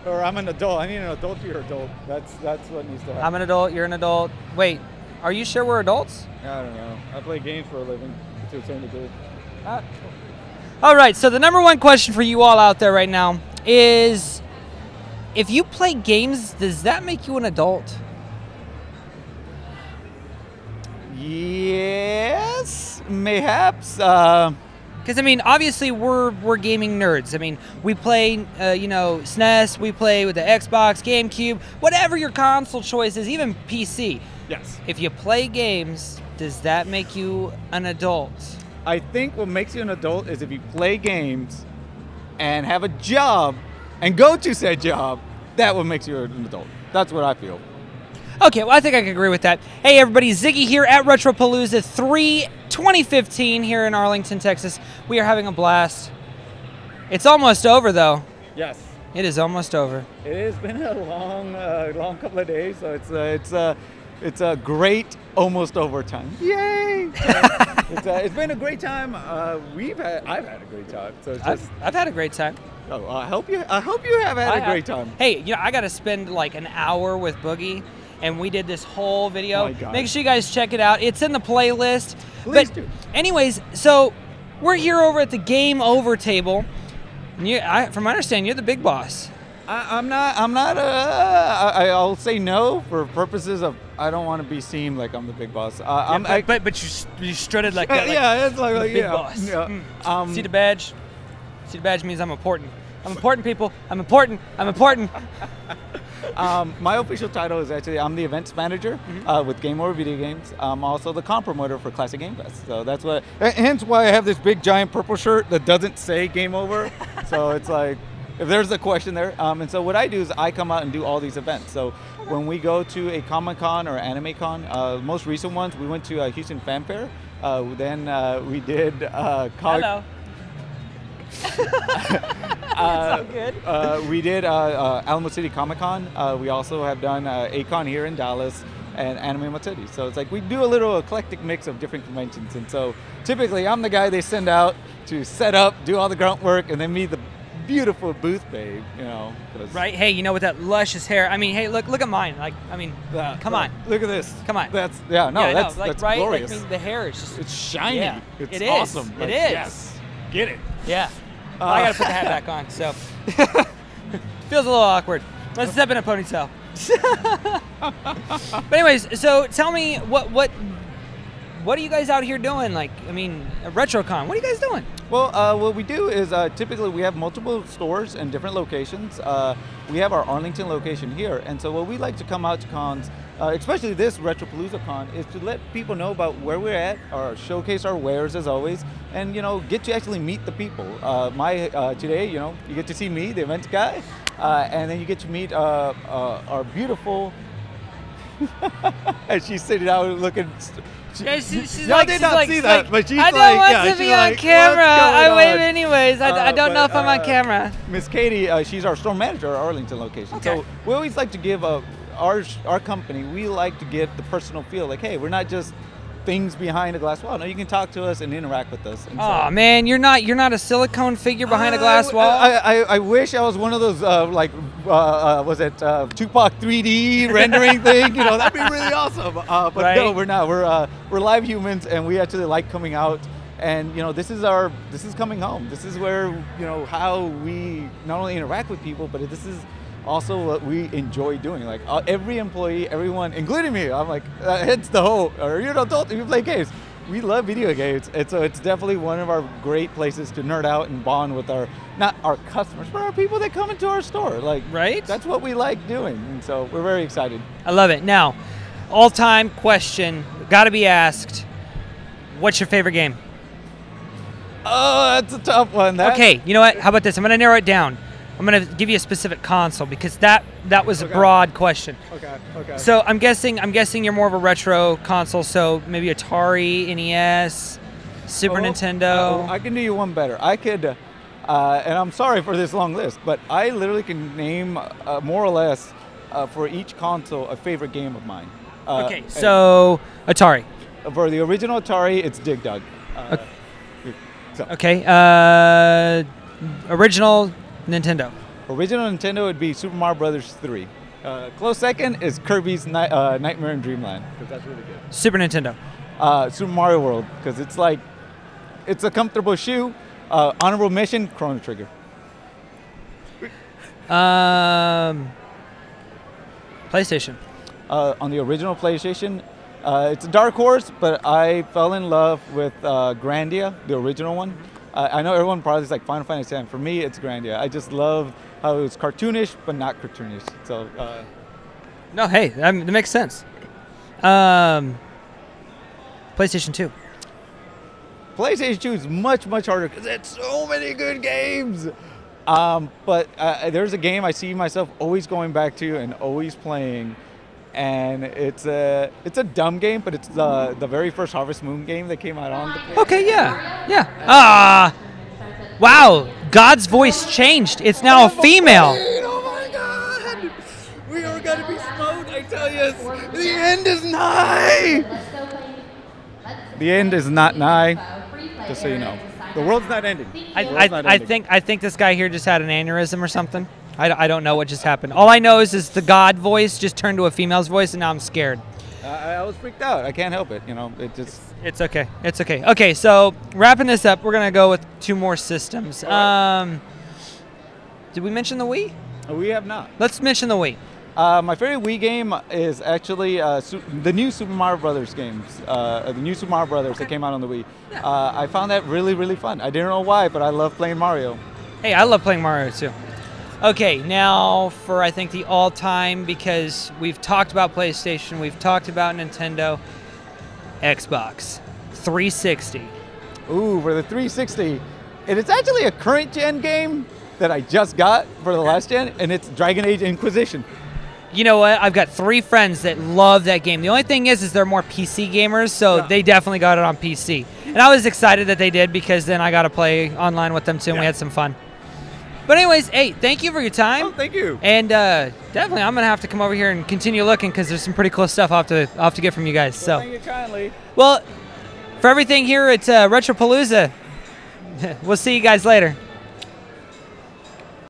Or I'm an adult. I need an adult to your adult. That's what needs to happen. I'm an adult. You're an adult. Wait, are you sure we're adults? I don't know. I play games for a living to a certain degree. All right. So the number one question for you all out there right now is, if you play games, does that make you an adult? Yes, mayhaps. Because I mean, obviously we're gaming nerds. I mean, we play, you know, SNES. We play with the Xbox, GameCube, whatever your console choice is, even PC. Yes. If you play games, does that make you an adult? I think what makes you an adult is if you play games and have a job and go to said job. That what makes you an adult. That's what I feel. Okay, well, I think I can agree with that. Hey, everybody, Ziggy here at Retropalooza 3 2015 here in Arlington, Texas. We are having a blast. It's almost over, though. Yes. It is almost over. It has been a long couple of days, so it's a great almost overtime. Yay! It's been a great time. I've had a great time. So it's just, I've had a great time. Oh, I hope you have had a great time. Hey, you know, I got to spend like an hour with Boogie, and we did this whole video. Oh my God. Make sure you guys check it out. It's in the playlist. Please but do. Anyways, so we're here over at the Game Over table. And from my understanding, you're the big boss. I'm not. I'll say no for purposes of I don't want to be seen like I'm the big boss. But you strutted like that. Like, yeah, it's like the big yeah, boss. yeah. See the badge? See the badge means I'm important. I'm important, people. I'm important. I'm important. My official title is actually I'm the events manager with Game Over Video Games. I'm also the comp promoter for Classic Game Fest. So that's what. Hence why I have this big giant purple shirt that doesn't say Game Over. So it's like, if there's a question there. And so what I do is I come out and do all these events. So when we go to a Comic-Con or Anime Con, most recent ones, we went to Houston Fan Fair. Then we did Hello. It's so good. We did Alamo City Comic Con. We also have done A-Con here in Dallas and Anime Matsuri. So it's like we do a little eclectic mix of different conventions. And so typically I'm the guy they send out to set up, do all the grunt work, and then me the beautiful booth babe, you know. Right. Hey, you know, with that luscious hair. I mean, hey, look at mine. Like, I mean, come on. Look at this. Come on. That's like, right? glorious. Like, I mean, the hair is just. It's shiny. Yeah, It's it is. awesome. It Like, is. Yes. Get it. Yeah. I gotta put the hat back on. So feels a little awkward. Let's step in a ponytail. But anyways, so tell me what are you guys out here doing? Like, I mean, a RetroCon. What are you guys doing? Well, what we do is typically we have multiple stores in different locations. We have our Arlington location here, and so what we like to come out to cons, especially this Retropalooza Con, is to let people know about where we're at, or showcase our wares as always, and you know, get to actually meet the people. Today, you know, you get to see me, the events guy, and then you get to meet our beautiful. And she's sitting out looking. She's Y'all like, did she's not like, see she's that, like, but she's I don't like, want yeah, to she's be like, on camera. "What's I going wave on?" anyways. I don't know if I'm on camera. Miss Katie, she's our store manager at our Arlington location. Okay. So we always like to give our company, we like to get the personal feel. Like, hey, we're not just things behind a glass wall. No, you can talk to us and interact with us. And Oh man, you're not a silicone figure behind a glass wall. I wish I was one of those was it Tupac 3D rendering thing? You know, that'd be really awesome. But Right? no, we're not. We're live humans, and we actually like coming out. And you know, this is coming home. This is where, you know, how we not only interact with people, but this is also what we enjoy doing. Like every employee, everyone, including me, I'm like, it's the whole, or you know, you play games. We love video games, and so it's definitely one of our great places to nerd out and bond with not our customers, but our people that come into our store. Like, Right? That's what we like doing, and so we're very excited. I love it. Now, all-time question, got to be asked. What's your favorite game? Oh, that's a tough one. Okay, you know what? How about this? I'm going to narrow it down. I'm going to give you a specific console because that was a broad question. Okay. So I'm guessing you're more of a retro console. So maybe Atari, NES, Super Nintendo. I can do you one better. I could, and I'm sorry for this long list, but I literally can name more or less for each console a favorite game of mine. Okay, so Atari. For the original Atari, it's Dig Dug. Okay, original Nintendo. Original Nintendo would be Super Mario Brothers 3. Close second is Kirby's Nightmare in Dreamland, because that's really good. Super Nintendo. Super Mario World, because it's like, it's a comfortable shoe. Honorable Mission, Chrono Trigger. PlayStation. On the original PlayStation, it's a dark horse, but I fell in love with Grandia, the original one. I know everyone probably is like Final Fantasy VII. For me, it's Grandia. I just love how it was cartoonish, but not cartoonish. So. No, hey, that makes sense. PlayStation 2. PlayStation 2 is much, much harder because it's so many good games. But there's a game I see myself always going back to and always playing, and it's a dumb game, but it's the very first Harvest Moon game that came out on the PlayStation. Okay, yeah. Wow, God's voice changed. It's now a female. Oh my God! We are gonna be smote, I tell you. The end is nigh. The end is not nigh. Just so you know, the world's not ending. I think this guy here just had an aneurysm or something. I don't know what just happened. All I know is the God voice just turned to a female's voice, and now I'm scared. I was freaked out. I can't help it. You know, it just. It's okay. It's okay. Okay, so wrapping this up, we're gonna go with 2 more systems. Did we mention the Wii? We have not. Let's mention the Wii. My favorite Wii game is actually the new Super Mario Brothers games. The new Super Mario Brothers that came out on the Wii. I found that really, really fun. I didn't know why, but I love playing Mario. Hey, I love playing Mario too. Okay, now for I think the all-time, because we've talked about PlayStation, we've talked about Nintendo, Xbox 360. Ooh, for the 360. And it's actually a current gen game that I just got for the last gen, and it's Dragon Age Inquisition. You know what? I've got 3 friends that love that game. The only thing is they're more PC gamers, so they definitely got it on PC. And I was excited that they did, because then I got to play online with them too, and we had some fun. But anyways, hey, thank you for your time. Oh, thank you. And definitely, I'm gonna have to come over here and continue looking, because there's some pretty cool stuff I'll have to get from you guys. So, thank you kindly. Well, for everything here at Retropalooza, we'll see you guys later.